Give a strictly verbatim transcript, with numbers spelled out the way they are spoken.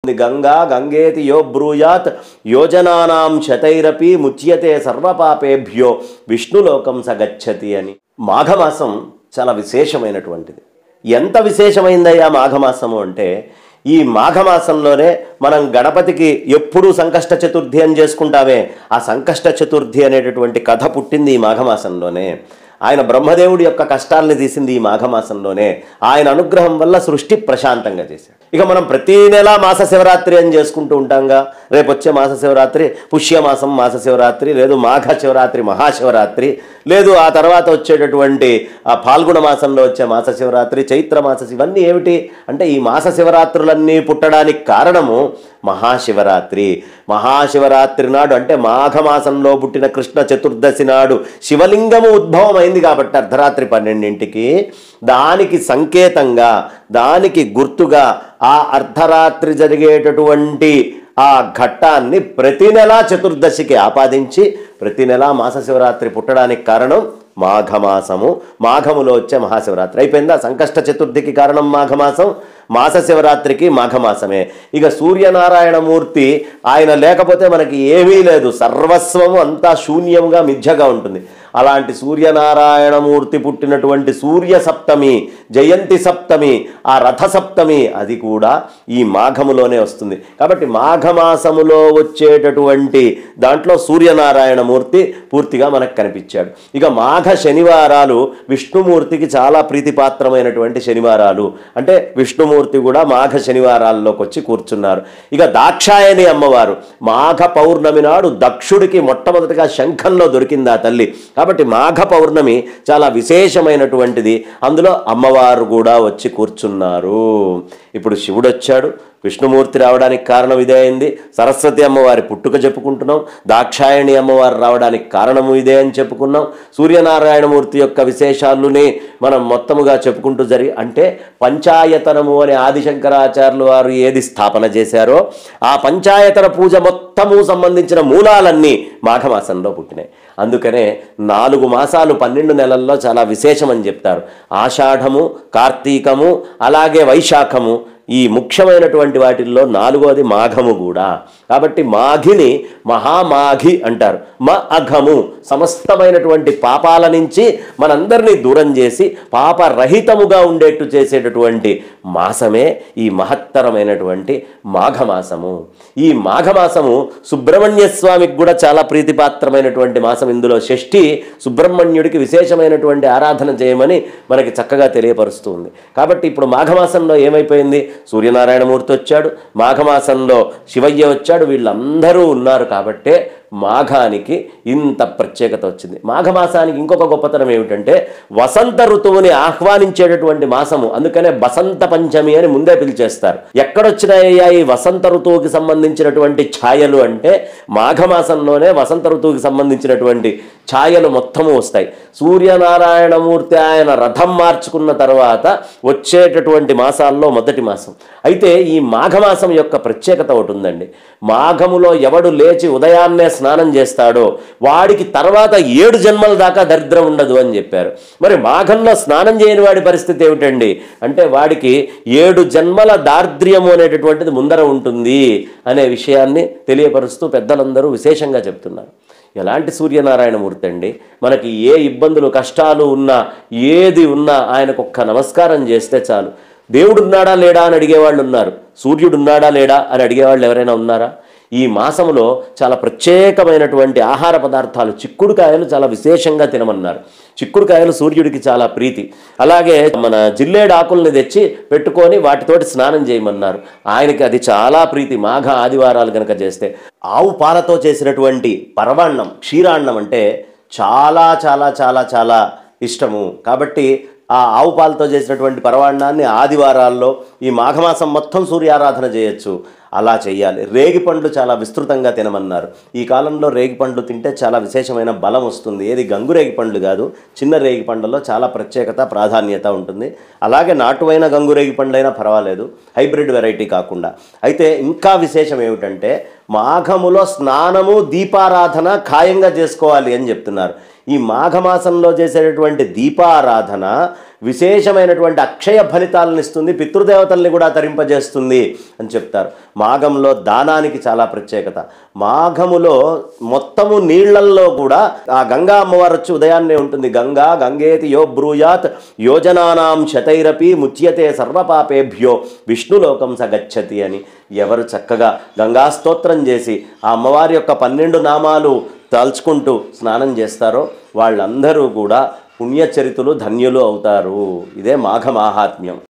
గంగా గంగేతి యో బ్రూయాత్ యోజనానాం శతైరపి ముచ్యతే సర్వపాపేభ్యో విష్ణులోకం సగచ్చతి అని. మాఘమాసం చాలా విశేషమైనటువంటిది. ఎంత విశేషమైందయ్యా మాఘమాసము అంటే, ఈ మాఘమాసంలోనే మనం గణపతికి ఎప్పుడూ సంకష్ట చతుర్థి అని చేసుకుంటామే, ఆ సంకష్ట చతుర్థి అనేటటువంటి కథ పుట్టింది ఈ మాఘమాసంలోనే. ఆయన బ్రహ్మదేవుడి యొక్క కష్టాలని తీసింది ఈ మాఘమాసంలోనే. ఆయన అనుగ్రహం వల్ల సృష్టి ప్రశాంతంగా చేశాడు. ఇక మనం ప్రతీ నెల మాస శివరాత్రి అని చేసుకుంటూ ఉంటాంగా. రేపు వచ్చే మాస శివరాత్రి పుష్యమాసం మాస శివరాత్రి, లేదు మాఘ శివరాత్రి మహాశివరాత్రి, లేదు ఆ తర్వాత వచ్చేటటువంటి ఆ ఫాల్గుణ మాసంలో వచ్చే మాస శివరాత్రి, చైత్ర మాస, ఇవన్నీ ఏమిటి అంటే ఈ మాస శివరాత్రులన్నీ పుట్టడానికి కారణము మహాశివరాత్రి. మహాశివరాత్రి నాడు అంటే మాఘమాసంలో పుట్టిన కృష్ణ చతుర్దశి నాడు శివలింగము ఉద్భవం అయింది కాబట్టి అర్ధరాత్రి పన్నెండింటికి దానికి సంకేతంగా, దానికి గుర్తుగా ఆ అర్ధరాత్రి జరిగేటటువంటి ఆ ఘట్టాన్ని ప్రతి నెలా చతుర్దశికి ఆపాదించి ప్రతి నెలా మాస శివరాత్రి పుట్టడానికి కారణం మాఘమాసము. మాఘములో వచ్చే మహాశివరాత్రి అయిపోయిందా. సంకష్ట చతుర్థికి కారణం మాఘమాసం, మాస శివరాత్రికి మాఘమాసమే. ఇక సూర్యనారాయణమూర్తి ఆయన లేకపోతే మనకి ఏమీ లేదు, సర్వస్వము అంతా శూన్యంగా మిథ్యగా ఉంటుంది. అలాంటి సూర్యనారాయణమూర్తి పుట్టినటువంటి సూర్య సప్తమి, జయంతి సప్తమి, ఆ రథ సప్తమి అది కూడా ఈ మాఘములోనే వస్తుంది. కాబట్టి మాఘమాసములో వచ్చేటటువంటి దాంట్లో సూర్యనారాయణమూర్తి పూర్తిగా మనకు కనిపించాడు. ఇక మాఘ శనివారాలు విష్ణుమూర్తికి చాలా ప్రీతిపాత్రమైనటువంటి శనివారాలు. అంటే విష్ణుమూర్తి కూడా మాఘ శనివారాల్లోకి వచ్చి కూర్చున్నారు. ఇక దాక్షాయణి అమ్మవారు మాఘ పౌర్ణమి నాడు దక్షుడికి మొట్టమొదటిగా శంఖంలో దొరికింది ఆ తల్లి. కాబట్టి మాఘ పౌర్ణమి చాలా విశేషమైనటువంటిది. అందులో అమ్మవారు కూడా వచ్చి కూర్చున్నారు. ఇప్పుడు శివుడు వచ్చాడు, విష్ణుమూర్తి రావడానికి కారణం ఇదే అయింది. సరస్వతి అమ్మవారి పుట్టుక చెప్పుకుంటున్నాం, దాక్షాయణి అమ్మవారు రావడానికి కారణము ఇదే అని చెప్పుకున్నాం. సూర్యనారాయణమూర్తి యొక్క విశేషాలుని మనం మొత్తముగా చెప్పుకుంటూ జరిగి అంటే పంచాయతనము అనే ఆదిశంకరాచార్యులు వారు ఏది స్థాపన చేశారో ఆ పంచాయతన పూజ మొత్తము సంబంధించిన మూలాలన్నీ మాఘమాసంలో పుట్టినాయి. అందుకనే నాలుగు మాసాలు పన్నెండు నెలల్లో చాలా విశేషమని చెప్తారు. ఆషాఢము, కార్తీకము, అలాగే వైశాఖము, ఈ ముఖ్యమైనటువంటి వాటిల్లో నాలుగోది మాఘము కూడా. కాబట్టి మాఘిని మహామాఘి అంటారు. మ అఘము సమస్తమైనటువంటి పాపాల నుంచి మనందరినీ దూరం చేసి పాపరహితముగా ఉండేట్టు చేసేటటువంటి మాసమే ఈ మహత్తరమైనటువంటి మాఘమాసము. ఈ మాఘమాసము సుబ్రహ్మణ్య స్వామికి కూడా చాలా ప్రీతిపాత్రమైనటువంటి మాసం. ఇందులో షష్ఠి సుబ్రహ్మణ్యుడికి విశేషమైనటువంటి ఆరాధన చేయమని మనకి చక్కగా తెలియపరుస్తుంది. కాబట్టి ఇప్పుడు మాఘమాసంలో ఏమైపోయింది, సూర్యనారాయణమూర్తి వచ్చాడు, మాఘమాసంలో శివయ్య వచ్చాడు, వీళ్ళందరూ ఉన్నారు. కాబట్టే మాఘానికి ఇంత ప్రత్యేకత వచ్చింది. మాఘమాసానికి ఇంకొక గొప్పతనం ఏమిటంటే వసంత ఋతువుని ఆహ్వానించేటటువంటి మాసము. అందుకనే బసంత పంచమి అని ముందే పిలిచేస్తారు. ఎక్కడొచ్చినాయ్యా ఈ వసంత ఋతువుకి సంబంధించినటువంటి ఛాయలు అంటే మాఘమాసంలోనే వసంత ఋతువుకి సంబంధించినటువంటి ఛాయలు మొత్తము వస్తాయి. సూర్యనారాయణమూర్తి ఆయన రథం మార్చుకున్న తర్వాత వచ్చేటటువంటి మాసాల్లో మొదటి మాసం. అయితే ఈ మాఘమాసం యొక్క ప్రత్యేకత ఒకటి ఉందండి. మాఘములో ఎవడు లేచి ఉదయాన్నే స్నానం చేస్తాడో వాడికి తర్వాత ఏడు జన్మల దాకా దరిద్రం ఉండదు అని చెప్పారు. మరి మాఘంలో స్నానం చేయని వాడి పరిస్థితి ఏమిటండి అంటే వాడికి ఏడు జన్మల దారిద్ర్యము అనేటటువంటిది ముందర ఉంటుంది అనే విషయాన్ని తెలియపరుస్తూ పెద్దలందరూ విశేషంగా చెప్తున్నారు. ఎలాంటి సూర్యనారాయణమూర్తి అండి, మనకి ఏ ఇబ్బందులు కష్టాలు ఉన్నా ఏది ఉన్నా ఆయనకు ఒక్క నమస్కారం చేస్తే చాలు. దేవుడున్నాడా లేడా అని అడిగేవాళ్ళు ఉన్నారు, సూర్యుడున్నాడా లేడా అని అడిగేవాళ్ళు ఎవరైనా ఉన్నారా? ఈ మాసంలో చాలా ప్రత్యేకమైనటువంటి ఆహార పదార్థాలు, చిక్కుడుకాయలు చాలా విశేషంగా తినమన్నారు. చిక్కుడుకాయలు సూర్యుడికి చాలా ప్రీతి. అలాగే మన జిల్లేడు ఆకుల్ని తెచ్చి పెట్టుకొని వాటితోటి స్నానం చేయమన్నారు. ఆయనకి అది చాలా ప్రీతి. మాఘ ఆదివారాలు కనుక చేస్తే ఆవు పాలతో చేసినటువంటి పరవాన్నం, క్షీరాన్నం అంటే చాలా చాలా చాలా చాలా ఇష్టము. కాబట్టి ఆ ఆవు పాలతో చేసినటువంటి పరవాన్నాన్ని ఆదివారాల్లో ఈ మాఘమాసం మొత్తం సూర్యారాధన చేయొచ్చు. అలా చేయాలి. రేగి పండ్లు చాలా విస్తృతంగా తినమన్నారు. ఈ కాలంలో రేగి పండ్లు తింటే చాలా విశేషమైన బలం వస్తుంది. ఏది గంగు రేగి పండ్లు కాదు, చిన్న రేగి పండ్లలో చాలా ప్రత్యేకత ప్రాధాన్యత ఉంటుంది. అలాగే నాటువైన గంగు రేగి పండ్లైనా పర్వాలేదు, హైబ్రిడ్ వెరైటీ కాకుండా. అయితే ఇంకా విశేషం ఏమిటంటే మాఘములో స్నానము దీపారాధన ఖాయంగా చేసుకోవాలి అని చెప్తున్నారు. ఈ మాఘమాసంలో చేసేటటువంటి దీపారాధన విశేషమైనటువంటి అక్షయ ఫలితాలను ఇస్తుంది, పితృదేవతల్ని కూడా తరింపజేస్తుంది అని చెప్తారు. మాఘంలో దానానికి చాలా ప్రత్యేకత. మాఘములో మొత్తము నీళ్లల్లో కూడా ఆ గంగా అమ్మవారు వచ్చి ఉదయాన్నే ఉంటుంది. గంగా గంగేతి యో బ్రూయాత్ యోజనానాం శతైరపి ముచ్యతే సర్వపాపేభ్యో విష్ణులోకం సగచ్చతి అని. ఎవరు చక్కగా గంగా స్తోత్రం చేసి ఆ అమ్మవారి యొక్క పన్నెండు నామాలు తలుచుకుంటూ స్నానం చేస్తారో వాళ్ళందరూ కూడా పుణ్యచరితులు ధన్యులు అవుతారు. ఇదే మాఘ మాహాత్మ్యం.